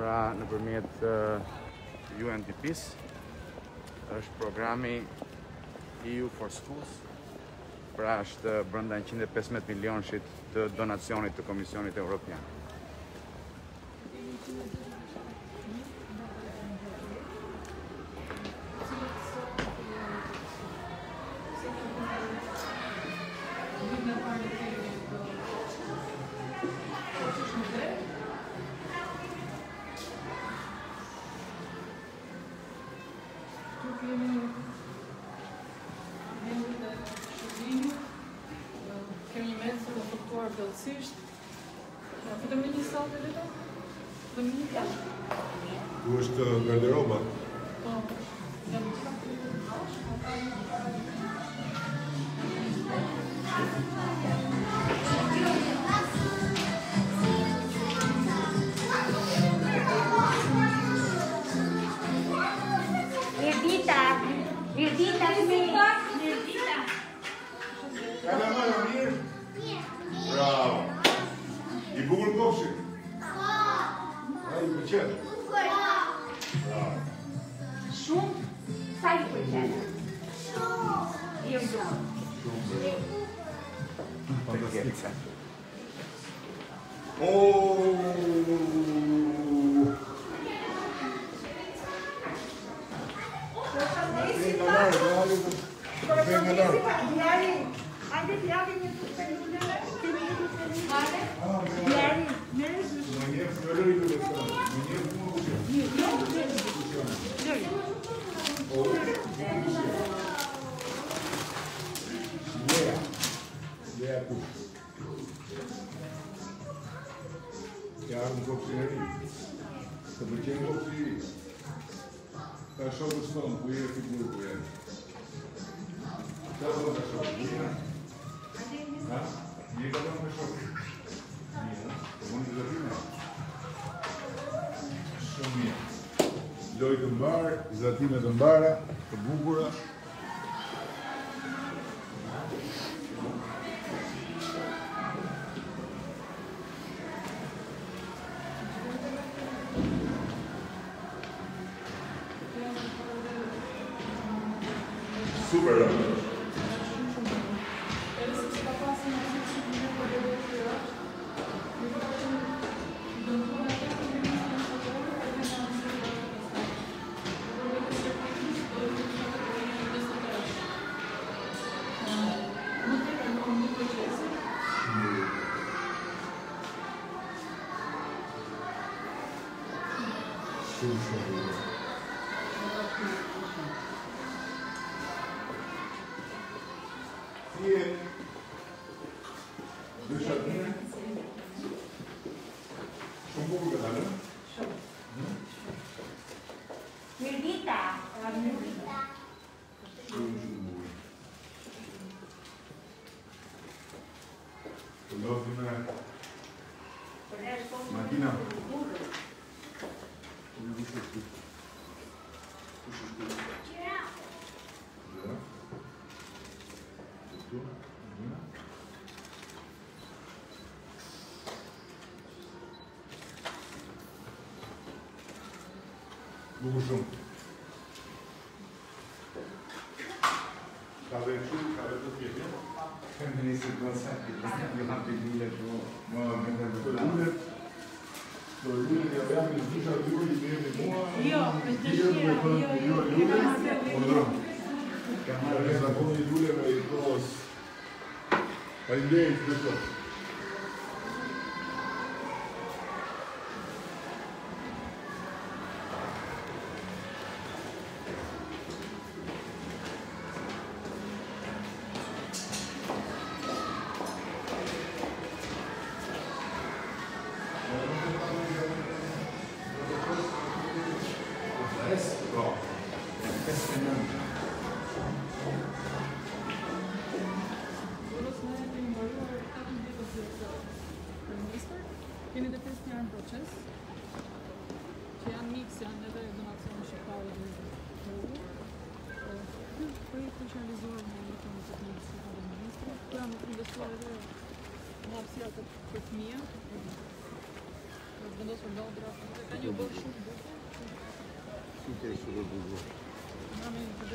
Pra nëpërmjet UNDP-s, është programi EU for Schools, pra është brenda 115 milionshit të donacionit të Komisionit Evropian. Kemi një mesë të efektuar plotësisht. Vetëm një sallë vetëm? Vetëm një? Ku është garderoba? Po. Mirdita, Ka në mëna mirë? Bravo! I bukur kopshi? A i përqenë? Bravo! Shumë? Sa i përqenë? Jo shumë. Shumë Fantastika. Chiar un copilărie. Să ducem copilărie. Ca așa o stăm, cu el, figură cu el. Da, văd așa, bine? Da? E ca doamne așa. Bine? Bun de bine? Așa mie. Loj të mbarë, zratime të mbara, të bukura. Super. Mirdita. Martina. Bukur shumë. Ka veçu, ka veçu tjetë? Këmë një situatë, ju hapi lule shumë, më me Të lullet, jo jam në zisha të ju, i mirë në mua, Jo, me të shira, jo, Ordron. Ka në zakon i lulleve i pros. Faleminderit për to. Keni dhe 5 njerë në proces, që janë mikë, janë edhe donacion shqiptare dhe të ullur. Ky projekt është realizuar me një të teknikë si ka dhe ministri, ku janë investuar edhe në hapësira të fëmijë, došlo dobro. Kad je u Boršu, Super, super, dobro. Máme